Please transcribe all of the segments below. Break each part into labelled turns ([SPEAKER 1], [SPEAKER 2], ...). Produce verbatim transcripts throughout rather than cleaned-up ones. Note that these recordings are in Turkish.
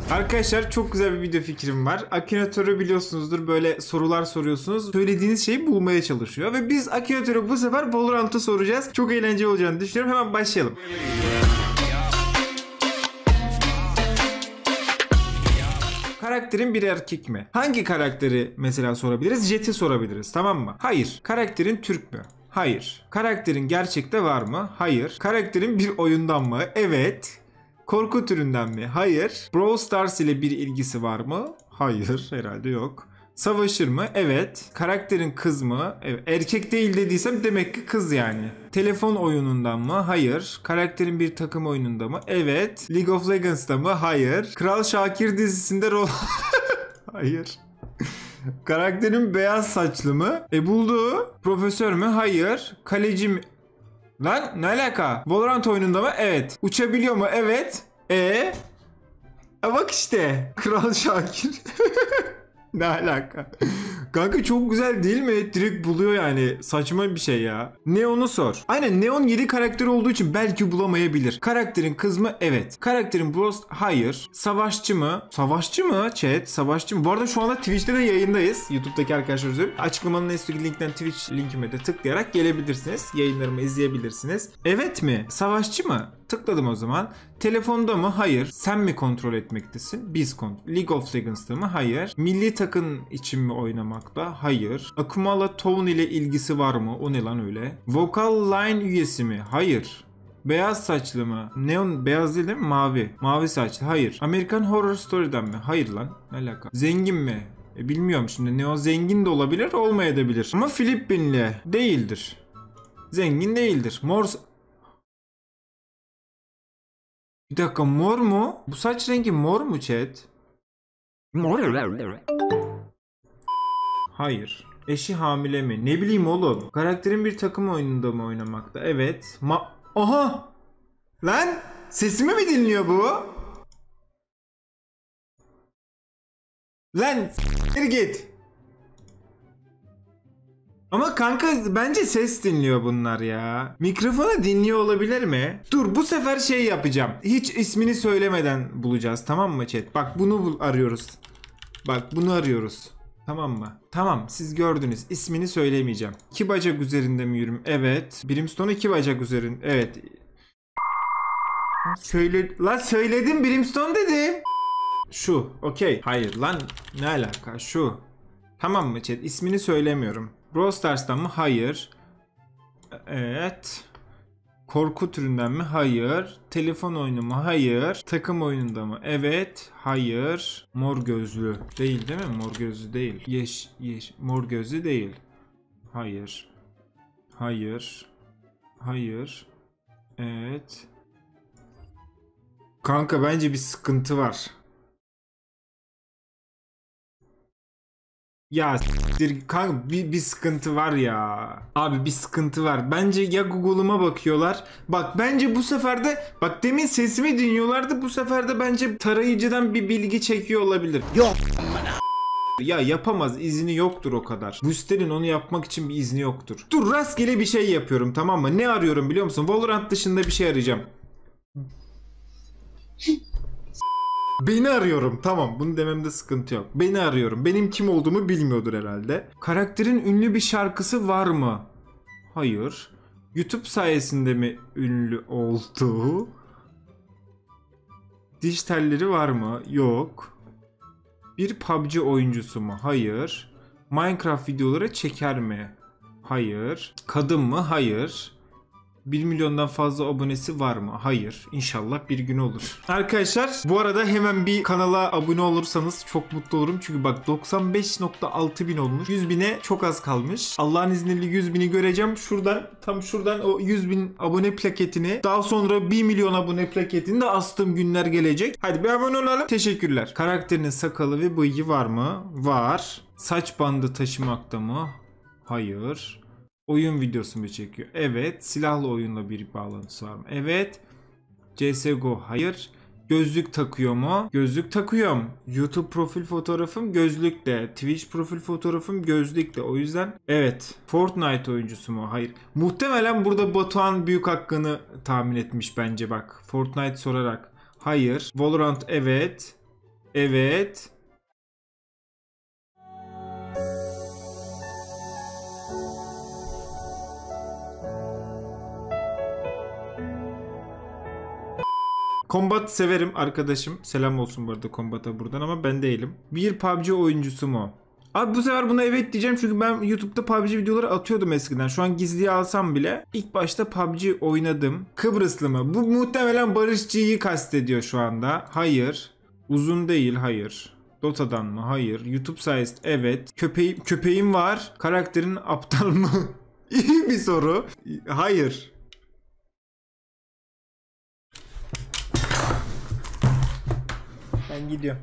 [SPEAKER 1] Arkadaşlar çok güzel bir video fikrim var. Akinator'u biliyorsunuzdur, böyle sorular soruyorsunuz. Söylediğiniz şeyi bulmaya çalışıyor. Ve biz Akinator'u bu sefer Valorant'ı soracağız. Çok eğlenceli olacağını düşünüyorum. Hemen başlayalım. Karakterin bir erkek mi? Hangi karakteri mesela sorabiliriz? Jet'i sorabiliriz, tamam mı? Hayır. Karakterin Türk mü? Hayır. Karakterin gerçekte var mı? Hayır. Karakterin bir oyundan mı? Evet. Korku türünden mi? Hayır. Brawl Stars ile bir ilgisi var mı? Hayır. Herhalde yok. Savaşır mı? Evet. Karakterin kız mı? Evet. Erkek değil dediysem demek ki kız yani. Telefon oyunundan mı? Hayır. Karakterin bir takım oyununda mı? Evet. League of Legends'ta mı? Hayır. Kral Şakir dizisinde rol... Hayır. Karakterin beyaz saçlı mı? E buldu. Profesör mü? Hayır. Kaleci mi? Lan ne alaka? Valorant oyununda mı? Evet. Uçabiliyor mu? Evet. E, e bak işte. Kral Şakir. Ne alaka? Kanka çok güzel değil mi? Direkt buluyor yani. Saçma bir şey ya. Neon'u sor. Aynen, Neon yedi karakter olduğu için belki bulamayabilir. Karakterin kız mı? Evet. Karakterin bros? Hayır. Savaşçı mı? Savaşçı mı? Chat. Savaşçı mı? Bu arada şu anda Twitch'te de yayındayız. YouTube'daki arkadaşlar üzere. Açıklamanın üstteki linkten Twitch linkime de tıklayarak gelebilirsiniz. Yayınlarımı izleyebilirsiniz. Evet mi? Savaşçı mı? Tıkladım o zaman. Telefonda mı? Hayır. Sen mi kontrol etmektesin? Biz kontrol. League of Legends'ta mı? Hayır. Milli takım için mi oynamakta? Hayır. Akumala Town ile ilgisi var mı? O ne lan öyle? Vocal Line üyesi mi? Hayır. Beyaz saçlı mı? Neon beyaz değil, değil mi? Mavi. Mavi saçlı. Hayır. American Horror Story'den mi? Hayır lan. Ne alaka? Zengin mi? E, bilmiyorum şimdi. Neon zengin de olabilir, olmayabilir. Ama Filipinli değildir. Zengin değildir. Mor... Bir dakika, mor mu? Bu saç rengi mor mu chat? Hayır. Eşi hamile mi? Ne bileyim oğlum. Karakterin bir takım oyununda mı oynamakta? Evet. Ma... Aha! Lan! Sesimi mi dinliyor bu? Lan s**tir git. Ama kanka bence ses dinliyor bunlar ya. Mikrofonu dinliyor olabilir mi? Dur, bu sefer şey yapacağım. Hiç ismini söylemeden bulacağız, tamam mı chat? Bak bunu arıyoruz. Bak bunu arıyoruz. Tamam mı? Tamam, siz gördünüz. İsmini söylemeyeceğim. İki bacak üzerinde mi yürüm? Evet. Brimstone iki bacak üzerinde. Evet. Söyle... Lan söyledim, Brimstone dedim. Şu. Okey. Hayır lan. Ne alaka? Şu. Tamam mı chat? İsmini söylemiyorum. Brawl Stars'tan mı? Hayır. Evet. Korku türünden mi? Hayır. Telefon oyunu mu? Hayır. Takım oyununda mı? Evet. Hayır. Mor gözlü. Değil değil mi? Mor gözlü değil. Yeş, yeş. Mor gözlü değil. Hayır. Hayır. Hayır. Evet. Kanka bence bir sıkıntı var. Ya s**tir kanka, bir, bir sıkıntı var ya. Abi bir sıkıntı var. Bence ya Google'ıma bakıyorlar. Bak bence bu sefer de, bak demin sesimi dinliyorlardı. Bu sefer de bence tarayıcıdan bir bilgi çekiyor olabilir. Yok. Ya yapamaz, izni yoktur o kadar. Booster'in onu yapmak için bir izni yoktur. Dur, rastgele bir şey yapıyorum, tamam mı? Ne arıyorum biliyor musun? Valorant dışında bir şey arayacağım. Beni arıyorum. Tamam, bunu dememde sıkıntı yok. Beni arıyorum. Benim kim olduğumu bilmiyordur herhalde. Karakterin ünlü bir şarkısı var mı? Hayır. YouTube sayesinde mi ünlü oldu? Diş telleri var mı? Yok. Bir P U B G oyuncusu mu? Hayır. Minecraft videoları çeker mi? Hayır. Kadın mı? Hayır. bir milyondan fazla abonesi var mı? Hayır. İnşallah bir gün olur. Arkadaşlar bu arada hemen bir kanala abone olursanız çok mutlu olurum. Çünkü bak doksan beş nokta altı bin olmuş. yüz bine çok az kalmış. Allah'ın izniyle yüz bini göreceğim. Şuradan, tam şuradan o yüz bin abone plaketini, daha sonra bir milyon abone plaketini de astığım günler gelecek. Hadi bir abone olalım. Teşekkürler. Karakterinin sakalı ve bıyığı var mı? Var. Saç bandı taşımakta mı? Hayır. Oyun videosu mu çekiyor? Evet. Silahlı oyunla bir bağlantısı var mı? Evet. C S G O? Hayır. Gözlük takıyor mu? Gözlük takıyorum. YouTube profil fotoğrafım gözlükle. Twitch profil fotoğrafım gözlükle. O yüzden evet. Fortnite oyuncusu mu? Hayır. Muhtemelen burada Batuhan büyük hakkını tahmin etmiş bence bak. Fortnite sorarak. Hayır. Valorant evet. Evet. Combat severim arkadaşım. Selam olsun bu arada Combat'a buradan ama ben değilim. Bir P U B G oyuncusu mu? Abi bu sefer buna evet diyeceğim çünkü ben YouTube'da P U B G videoları atıyordum eskiden. Şu an gizliye alsam bile ilk başta P U B G oynadım. Kıbrıslı mı? Bu muhtemelen Barışçı'yı kastediyor şu anda. Hayır. Uzun değil, hayır. Dota'dan mı? Hayır. YouTube sayesinde evet. Köpeğim, köpeğim var. Karakterin aptal mı? İyi bir soru. Hayır. Ben gidiyorum.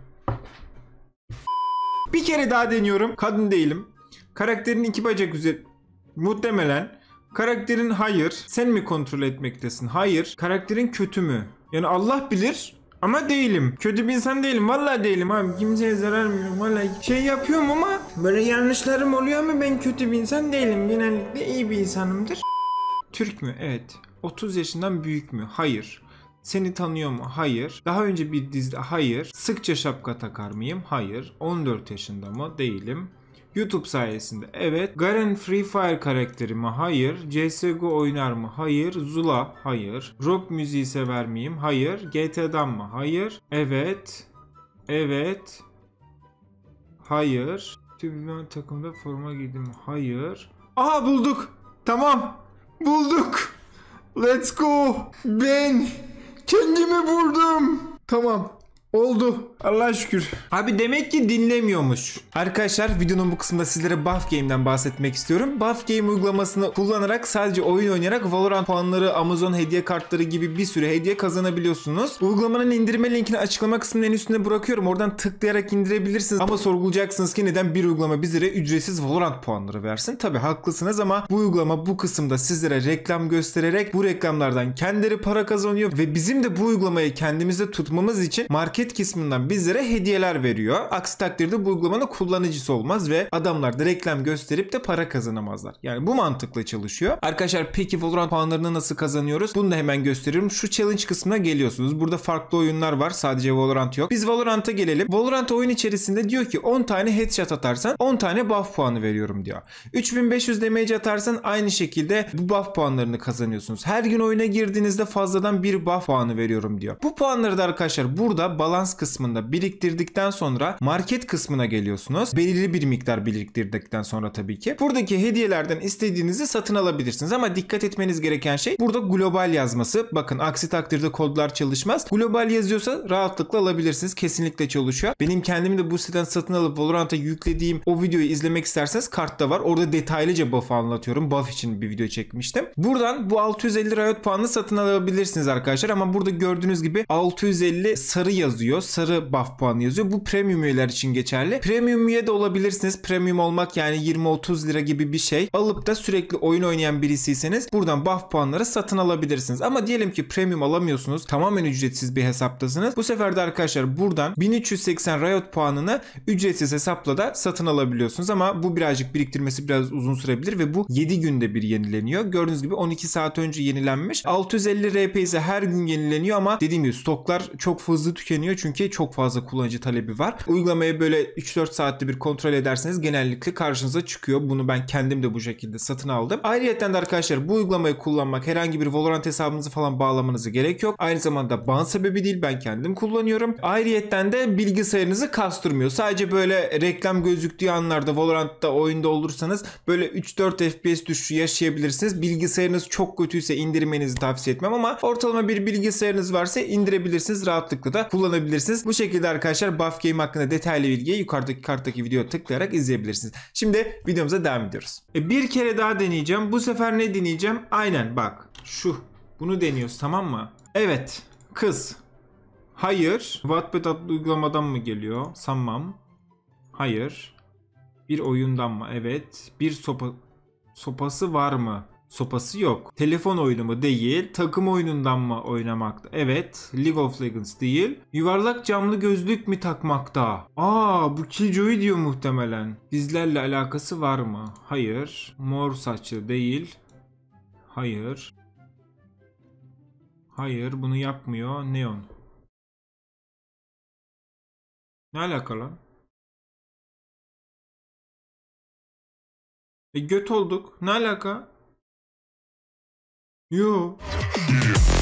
[SPEAKER 1] Bir kere daha deniyorum. Kadın değilim. Karakterin iki bacak üzeri... Muhtemelen. Karakterin hayır. Sen mi kontrol etmektesin? Hayır. Karakterin kötü mü? Yani Allah bilir. Ama değilim. Kötü bir insan değilim. Vallahi değilim abi. Kimseye zarar vermiyorum. Vallahi şey yapıyorum ama böyle yanlışlarım oluyor ama ben kötü bir insan değilim. Genellikle iyi bir insanımdır. Türk mü? Evet. otuz yaşından büyük mü? Hayır. Seni tanıyor mu? Hayır. Daha önce bir dizide? Hayır. Sıkça şapka takar mıyım? Hayır. on dört yaşında mı? Değilim. YouTube sayesinde? Evet. Garen Free Fire karakteri mi? Hayır. C S G O oynar mı? Hayır. Zula? Hayır. Rock müziği sever miyim? Hayır. G T A'dan mı? Hayır. Evet. Evet. Hayır. Tübülen takımda forma giydim mi? Hayır. Aha bulduk. Tamam. Bulduk. Let's go. Ben kendimi buldum. Tamam. Oldu. Allah'a şükür. Abi demek ki dinlemiyormuş. Arkadaşlar videonun bu kısmında sizlere Buff Game'den bahsetmek istiyorum. Buff Game uygulamasını kullanarak sadece oyun oynayarak Valorant puanları, Amazon hediye kartları gibi bir sürü hediye kazanabiliyorsunuz. Uygulamanın indirme linkini açıklama kısmının en üstüne bırakıyorum. Oradan tıklayarak indirebilirsiniz. Ama sorgulayacaksınız ki neden bir uygulama bizlere ücretsiz Valorant puanları versin? Tabi haklısınız ama bu uygulama bu kısımda sizlere reklam göstererek bu reklamlardan kendileri para kazanıyor ve bizim de bu uygulamayı kendimizde tutmamız için market kısmından bizlere hediyeler veriyor. Aksi takdirde bu uygulamanın kullanıcısı olmaz ve adamlar da reklam gösterip de para kazanamazlar. Yani bu mantıkla çalışıyor. Arkadaşlar peki Valorant puanlarını nasıl kazanıyoruz? Bunu da hemen gösteriyorum. Şu challenge kısmına geliyorsunuz. Burada farklı oyunlar var. Sadece Valorant yok. Biz Valorant'a gelelim. Valorant oyun içerisinde diyor ki on tane headshot atarsan on tane buff puanı veriyorum diyor. üç bin beş yüz damage atarsan aynı şekilde bu buff puanlarını kazanıyorsunuz. Her gün oyuna girdiğinizde fazladan bir buff puanı veriyorum diyor. Bu puanları da arkadaşlar burada balans kısmında biriktirdikten sonra market kısmına geliyorsunuz. Belirli bir miktar biriktirdikten sonra tabii ki. Buradaki hediyelerden istediğinizi satın alabilirsiniz ama dikkat etmeniz gereken şey burada global yazması. Bakın aksi takdirde kodlar çalışmaz. Global yazıyorsa rahatlıkla alabilirsiniz. Kesinlikle çalışıyor. Benim kendim de bu siteden satın alıp Valorant'a yüklediğim o videoyu izlemek isterseniz kartta var. Orada detaylıca buff anlatıyorum. Buff için bir video çekmiştim. Buradan bu altı yüz elli Riot puanını satın alabilirsiniz arkadaşlar ama burada gördüğünüz gibi altı yüz elli sarı yazıyor. Sarı buff puanı yazıyor. Bu premium üyeler için geçerli. Premium üye de olabilirsiniz. Premium olmak yani yirmi otuz lira gibi bir şey. Alıp da sürekli oyun oynayan birisiyseniz buradan buff puanları satın alabilirsiniz. Ama diyelim ki premium alamıyorsunuz. Tamamen ücretsiz bir hesaptasınız. Bu sefer de arkadaşlar buradan bin üç yüz seksen Riot puanını ücretsiz hesapla da satın alabiliyorsunuz. Ama bu birazcık biriktirmesi biraz uzun sürebilir ve bu yedi günde bir yenileniyor. Gördüğünüz gibi on iki saat önce yenilenmiş. altı yüz elli R P ise her gün yenileniyor ama dediğim gibi stoklar çok hızlı tükeniyor çünkü çok fazla kullanıcı talebi var. Uygulamayı böyle üç dört saatte bir kontrol ederseniz genellikle karşınıza çıkıyor. Bunu ben kendim de bu şekilde satın aldım. Ayrıyeten de arkadaşlar bu uygulamayı kullanmak herhangi bir Valorant hesabınızı falan bağlamanıza gerek yok. Aynı zamanda ban sebebi değil, ben kendim kullanıyorum. Ayrıyeten de bilgisayarınızı kastırmıyor. Sadece böyle reklam gözüktüğü anlarda Valorant'ta oyunda olursanız böyle üç dört F P S düşüşü yaşayabilirsiniz. Bilgisayarınız çok kötüyse indirmenizi tavsiye etmem ama ortalama bir bilgisayarınız varsa indirebilirsiniz. Rahatlıkla da kullanabilirsiniz. Bu şekilde arkadaşlar Buff Game hakkında detaylı bilgiyi yukarıdaki karttaki videoya tıklayarak izleyebilirsiniz. Şimdi videomuza devam ediyoruz. E bir kere daha deneyeceğim. Bu sefer ne deneyeceğim? Aynen bak şu. Bunu deniyoruz, tamam mı? Evet. Kız. Hayır. Wattpad adlı uygulamadan mı geliyor? Sanmam. Hayır. Bir oyundan mı? Evet. Bir sopa sopası var mı? Sopası yok. Telefon oyunu mu? Değil. Takım oyunundan mı oynamakta? Evet. League of Legends değil. Yuvarlak camlı gözlük mü takmakta? Aa, bu Killjoy diyor muhtemelen. Bizlerle alakası var mı? Hayır. Mor saçlı değil. Hayır. Hayır, bunu yapmıyor. Neon. Ne alaka lan? E göt olduk. Ne alaka? Yo.